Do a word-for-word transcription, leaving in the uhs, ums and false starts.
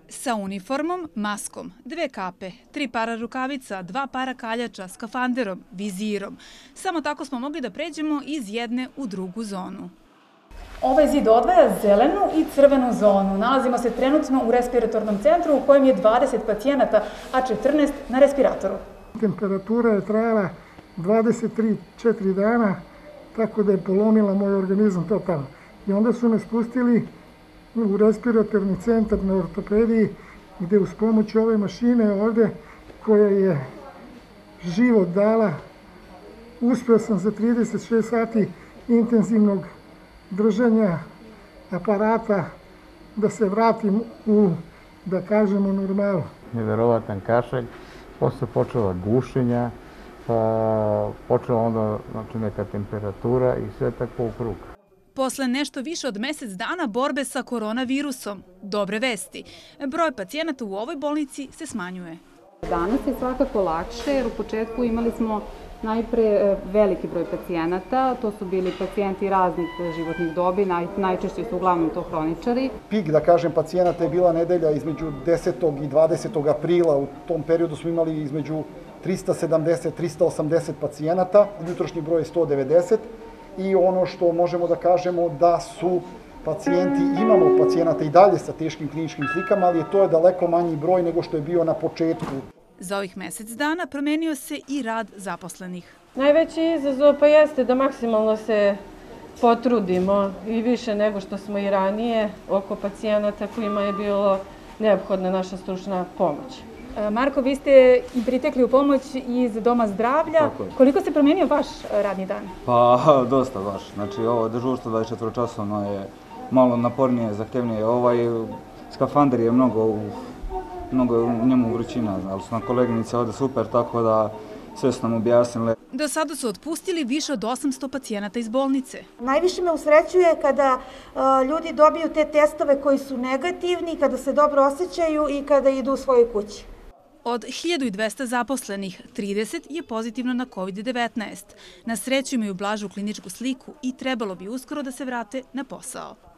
Sa uniformom, maskom, dve kape, tri para rukavica, dva para kaljača, skafanderom, vizirom. Samo tako smo mogli da pređemo iz jedne u drugu zonu. Ovaj zid odvaja zelenu i crvenu zonu. Nalazimo se trenutno u respiratornom centru u kojem je dvadeset pacijenata, a četrnaest na respiratoru. Temperatura je trajala dvadeset tri četiri dana, tako da je polomila moj organizam totalno. I onda su me spustili u respiratorni centar na ortopediji, gde uz pomoć ove mašine ovde, koja je život dala, uspeo sam za trideset šest sati intenzivnog držanja aparata da se vratim u, da kažemo, normalu. Neverovatan kašalj, posle počela gušenja, pa počela onda znači, neka temperatura i sve tako u krug. Posle nešto više od mesec dana borbe sa koronavirusom, dobre vesti. Broj pacijenata u ovoj bolnici se smanjuje. Danas je svakako lakše jer u početku imali smo najpre veliki broj pacijenata, to su bili pacijenti raznih životnih dobi, naj, najčešće su uglavnom to hroničari. Pik, da kažem, pacijenata je bila nedelja između desetog i dvadesetog aprila, u tom periodu smo imali između trista sedamdeset do trista osamdeset pacijenata, jutrošnji broj je sto devedeset i ono što možemo da kažemo da su pacijenti, imamo pacijenata i dalje sa teškim kliničkim slikama, ali to je daleko manji broj nego što je bio na početku. Za ovih mesec dana promenio se i rad zaposlenih. Najveći izazov pa jeste da maksimalno se potrudimo i više nego što smo i ranije oko pacijenata kojima je bilo neophodna naša stručna pomoć. Marko, vi ste i pritekli u pomoć iz Doma zdravlja. Koliko se promenio vaš radni dan? Pa, dosta baš. Znači, ovo dežurstvo dvadeset četiri časovno je malo napornije, zahtevnije. Ovaj skafander je mnogo, mnogo je u njemu vrućina, ali su nam koleginice ovde super, tako da sve su nam objasnile. Do sada su otpustili više od osamsto pacijenata iz bolnice. Najviše me usrećuje kada uh, ljudi dobiju te testove koji su negativni, kada se dobro osjećaju i kada idu u svojoj kući. Od hiljadu dvesta zaposlenih, trideset je pozitivno na kovid devetnaest. Na sreću imaju blažu kliničku sliku i trebalo bi uskoro da se vrate na posao.